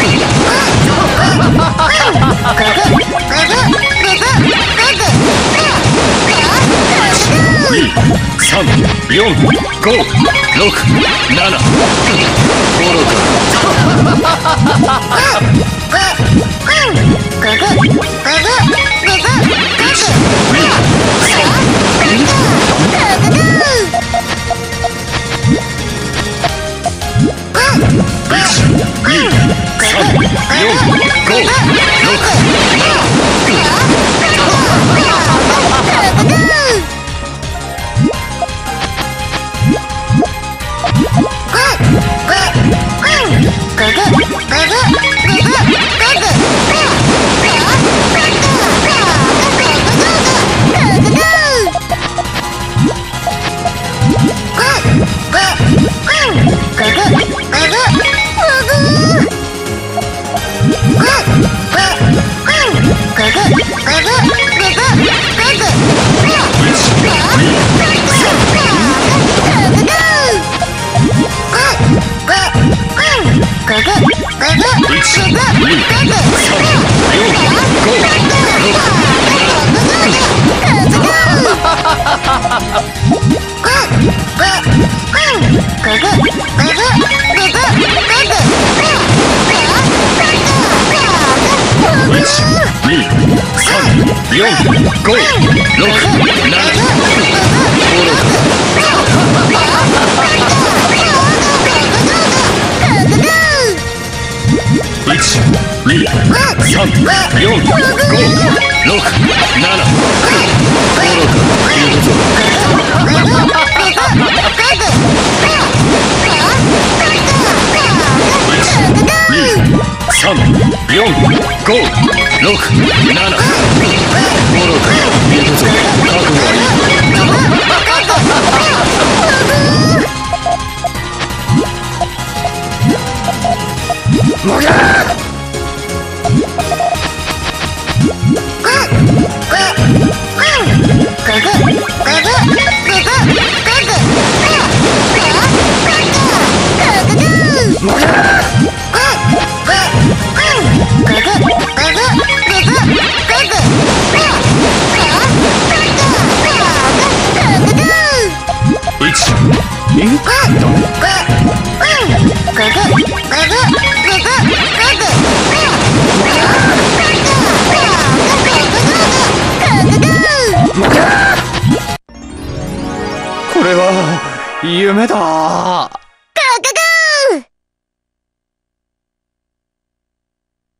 これは夢だ。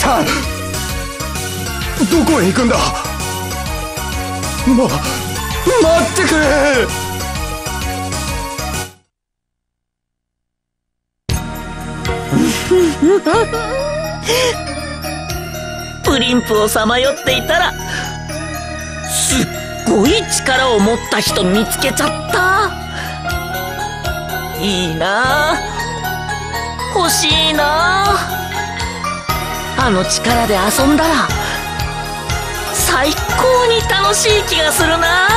ゃん、どこへ行くんだ。待ってくれ。 プリンプをさまよっていたらすっごい力を持った人見つけちゃった。いいなあ、欲しいなあ。あの力で遊んだら最高に楽しい気がするな。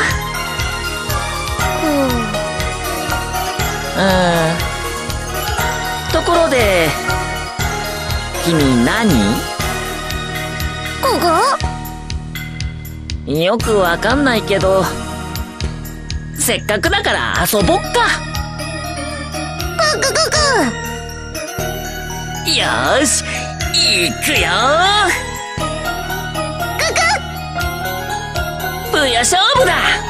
ところで君何？よくわかんないけど、せっかくだから遊ぼっか。よーし、行くよー。ブヤ勝負だ。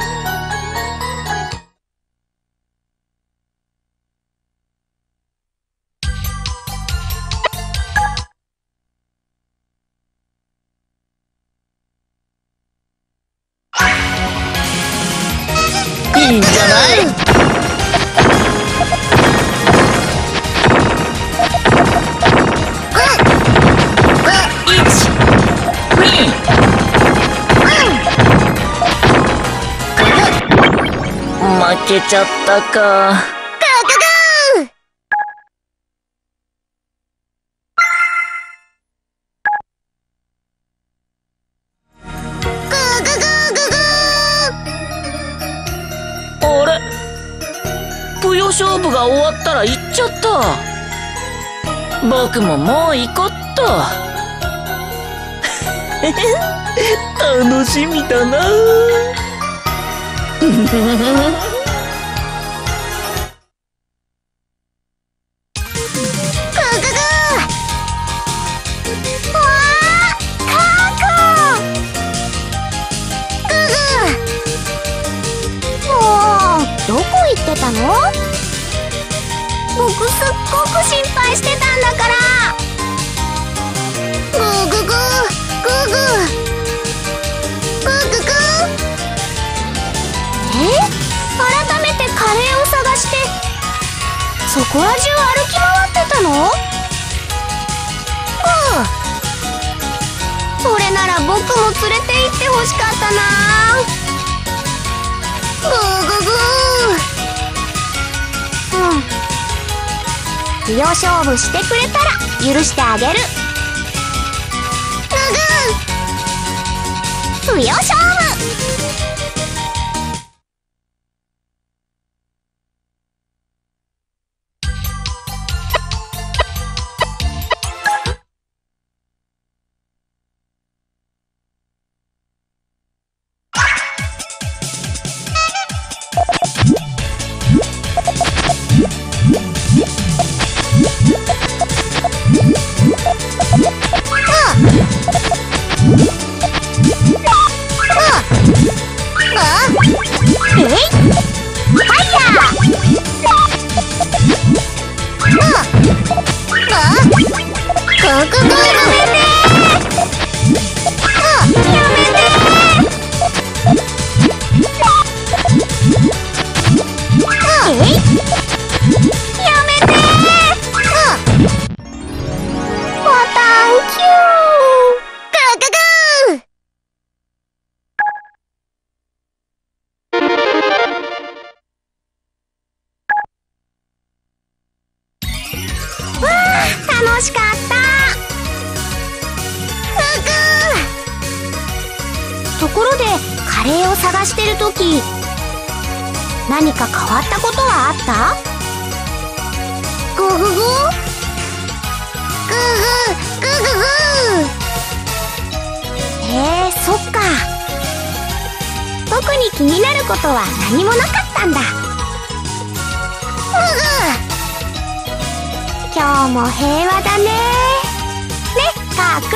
いいんじゃない？負けちゃったか。あれ、ぷよ勝負が終わったら行っちゃった。僕ももう行こっと。楽しみだな。 どこ行ってたの？僕すっごく心配してたんだから。グーグーグーグーグーグーグーグー。改めてカレーを探してそこら中歩き回ってたの？それなら僕も連れて行ってほしかったな。グーグーグー。ぷよ勝負してくれたら許してあげる。ぷよ勝負。楽しかった。ところでカレーを探してるとき何か変わったことはあった？グーグーグーグーグーグーグーグー。そっか。特に気になることは何もなかったんだ。今日も平和だね。ね、カーくん。